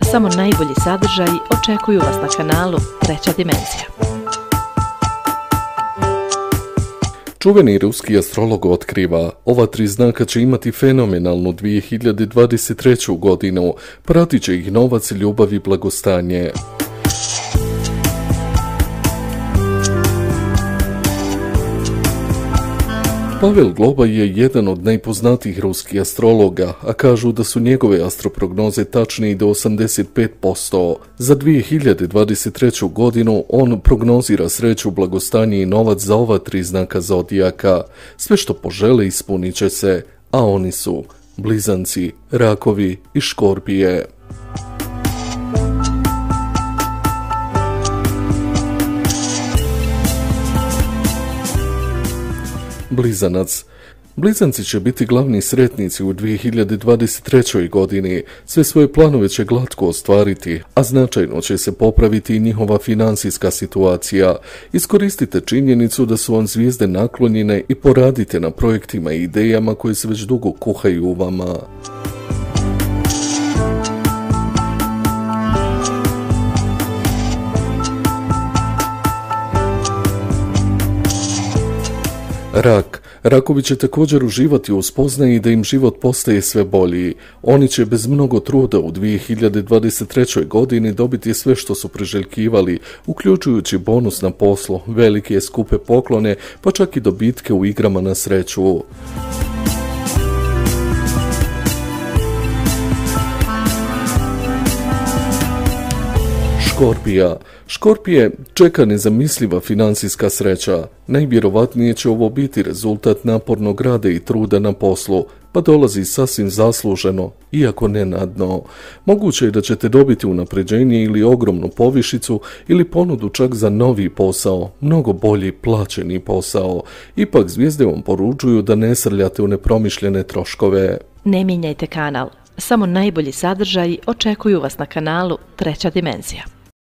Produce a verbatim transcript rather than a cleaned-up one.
Samo najbolji sadržaji očekuju vas na kanalu Treća dimenzija. Čuveni ruski astrolog otkriva, ova tri znaka će imati fenomenalnu dvije hiljade dvadeset treću. godinu, pratit će ih novac, ljubav i blagostanje. Pavel Globa je jedan od najpoznatijih ruskih astrologa, a kažu da su njegove astroprognoze tačne i do osamdeset pet posto. Za dvije hiljade dvadeset treću. godinu on prognozira sreću, blagostanje i novac za ova tri znaka zodijaka. Sve što požele ispunit će se, a oni su Blizanci, Rakovi i Škorpije. Blizanac. Blizanci će biti glavni sretnici u dvije hiljade dvadeset trećoj. godini. Sve svoje planove će glatko ostvariti, a značajno će se popraviti i njihova financijska situacija. Iskoristite činjenicu da su vam zvijezde naklonjene i poradite na projektima i idejama koje se već dugo kuhaju u vama. Rak. Rakovi će također uživati u spoznaji da im život postaje sve bolji. Oni će bez mnogo truda u dvije hiljade dvadeset trećoj. godini dobiti sve što su priželjkivali, uključujući bonus na poslu, velike skupe poklone, pa čak i dobitke u igrama na sreću. Škorpija. Škorpije čeka nezamisliva financijska sreća. Najvjerovatnije će ovo biti rezultat napornog rada i truda na poslu, pa dolazi sasvim zasluženo, iako nenadno. Moguće je da ćete dobiti unapređenje ili ogromnu povišicu ili ponudu čak za novi posao, mnogo bolji plaćeni posao. Ipak zvijezde vam poručuju da ne srljate u nepromišljene troškove. Ne mijenjajte kanal. Samo najbolji sadržaji očekuju vas na kanalu Treća dimenzija.